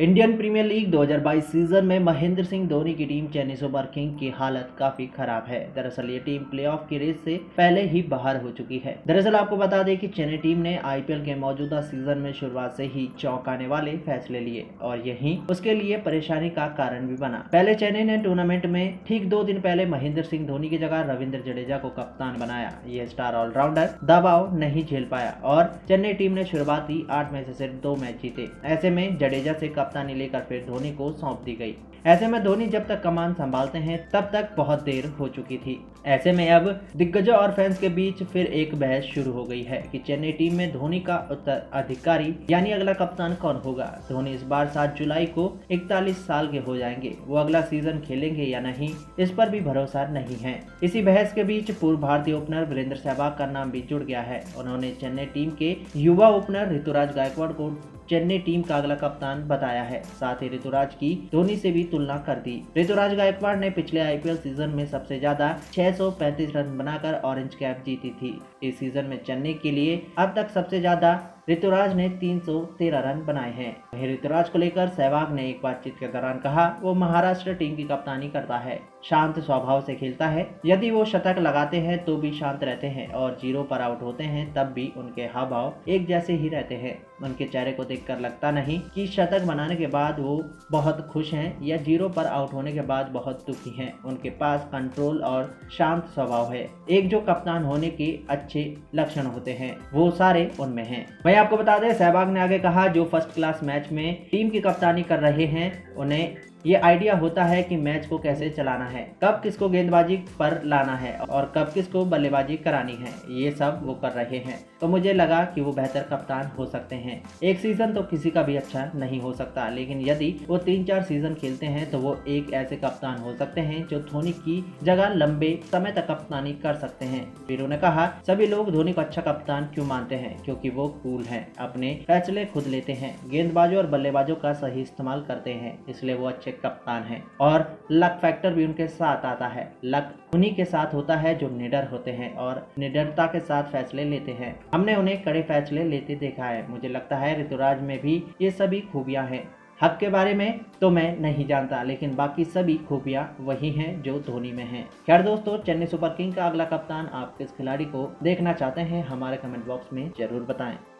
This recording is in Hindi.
इंडियन प्रीमियर लीग 2022 सीजन में महेंद्र सिंह धोनी की टीम चेन्नई सुपर किंग की हालत काफी खराब है। दरअसल ये टीम प्लेऑफ की रेस से पहले ही बाहर हो चुकी है। दरअसल आपको बता दें कि चेन्नई टीम ने आईपीएल के मौजूदा सीजन में शुरुआत से ही चौंकाने वाले फैसले लिए और यही उसके लिए परेशानी का कारण भी बना। पहले चेन्नई ने टूर्नामेंट में ठीक 2 दिन पहले महेंद्र सिंह धोनी की जगह रविंद्र जडेजा को कप्तान बनाया। ये स्टार ऑलराउंडर दबाव नहीं झेल पाया और चेन्नई टीम ने शुरुआती 8 में से सिर्फ 2 मैच जीते। ऐसे में जडेजा से कप्तानी लेकर फिर धोनी को सौंप दी गई। ऐसे में धोनी जब तक कमान संभालते हैं तब तक बहुत देर हो चुकी थी। ऐसे में अब दिग्गजों और फैंस के बीच फिर एक बहस शुरू हो गई है कि चेन्नई टीम में धोनी का उत्तराधिकारी यानी अगला कप्तान कौन होगा। धोनी इस बार 7 जुलाई को 41 साल के हो जाएंगे। वो अगला सीजन खेलेंगे या नहीं, इस पर भी भरोसा नहीं है। इसी बहस के बीच पूर्व भारतीय ओपनर वीरेंद्र सहवाग का नाम भी जुड़ गया है। उन्होंने चेन्नई टीम के युवा ओपनर ऋतुराज गायकवाड़ को चेन्नई टीम का अगला कप्तान बताया है। साथ ही ऋतुराज की धोनी से भी तुलना कर दी। ऋतुराज गायकवाड़ ने पिछले आईपीएल सीजन में सबसे ज्यादा 635 रन बनाकर ऑरेंज कैप जीती थी। इस सीजन में चेन्नई के लिए अब तक सबसे ज्यादा ऋतुराज ने 313 रन बनाए हैं। वहीं ऋतुराज को लेकर सहवाग ने एक बातचीत के दौरान कहा, वो महाराष्ट्र टीम की कप्तानी करता है, शांत स्वभाव से खेलता है। यदि वो शतक लगाते हैं तो भी शांत रहते हैं और 0 पर आउट होते हैं तब भी उनके हाव भाव एक जैसे ही रहते हैं। उनके चेहरे को देखकर लगता नहीं कि शतक बनाने के बाद वो बहुत खुश हैं या 0 पर आउट होने के बाद बहुत दुखी हैं। उनके पास कंट्रोल और शांत स्वभाव है। एक जो कप्तान होने के अच्छे लक्षण होते हैं वो सारे उनमें हैं। मैं आपको बता दें, सहवाग ने आगे कहा, जो फर्स्ट क्लास मैच में टीम की कप्तानी कर रहे हैं उन्हें ये आइडिया होता है कि मैच को कैसे चलाना है, कब किसको गेंदबाजी पर लाना है और कब किसको बल्लेबाजी करानी है। ये सब वो कर रहे हैं तो मुझे लगा कि वो बेहतर कप्तान हो सकते हैं। एक सीजन तो किसी का भी अच्छा नहीं हो सकता, लेकिन यदि वो 3-4 सीजन खेलते हैं तो वो एक ऐसे कप्तान हो सकते हैं जो धोनी की जगह लंबे समय तक कप्तानी कर सकते हैं। वीरू ने कहा, सभी लोग धोनी को अच्छा कप्तान क्यों मानते हैं? क्योंकि वो कूल हैं, अपने फैसले खुद लेते हैं, गेंदबाजों और बल्लेबाजों का सही इस्तेमाल करते हैं, इसलिए वो अच्छे कप्तान है। और लक फैक्टर भी उनके साथ आता है। लक उन्हीं के साथ होता है जो निडर होते हैं और निडरता के साथ फैसले लेते हैं। हमने उन्हें कड़े फैसले लेते देखा है। मुझे लगता है ऋतुराज में भी ये सभी खूबियां हैं। हक के बारे में तो मैं नहीं जानता, लेकिन बाकी सभी खूबियां वही हैं जो धोनी में हैं। खैर दोस्तों, चेन्नई सुपर किंग का अगला कप्तान आप किस खिलाड़ी को देखना चाहते हैं हमारे कमेंट बॉक्स में जरूर बताएं।